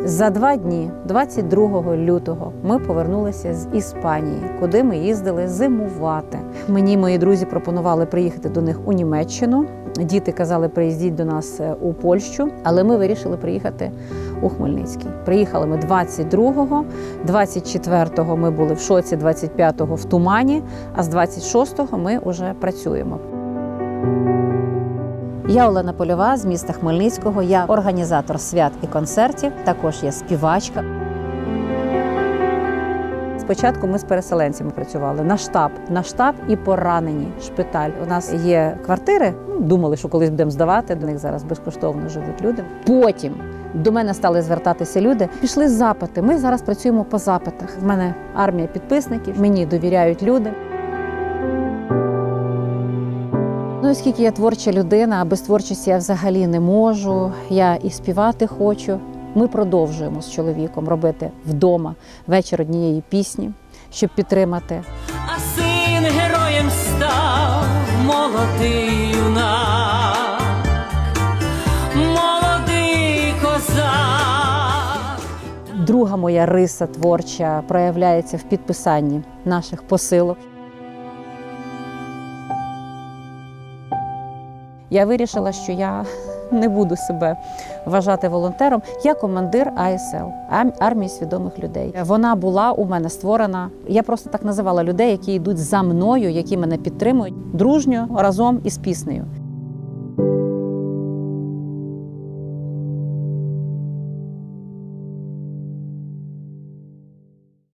За 2 дні, 22 лютого, ми повернулися з Іспанії, куди ми їздили зимувати. Мені мої друзі пропонували приїхати до них у Німеччину. Діти казали, приїздіть до нас у Польщу, але ми вирішили приїхати у Хмельницький. Приїхали ми 22-го, 24-го ми були в шоці, 25-го в тумані, а з 26-го ми вже працюємо. Я Олена Польова з міста Хмельницького, я організатор свят і концертів, також я співачка. Спочатку ми з переселенцями працювали на штаб і поранені, шпиталь. У нас є квартири, думали, що колись будемо здавати, до них зараз безкоштовно живуть люди. Потім до мене стали звертатися люди, пішли запити, ми зараз працюємо по запитах. В мене армія підписників, мені довіряють люди. Ну, оскільки я творча людина, а без творчості я взагалі не можу, я і співати хочу. Ми продовжуємо з чоловіком робити вдома вечір однієї пісні, щоб підтримати. А син героєм став молодий юнак, молодий козак. Друга моя риса творча проявляється в підписанні наших посилок. Я вирішила, що я не буду себе вважати волонтером. Я командир АСЛ, армії свідомих людей. Вона була у мене створена, я просто так називала людей, які йдуть за мною, які мене підтримують дружньо разом із піснею.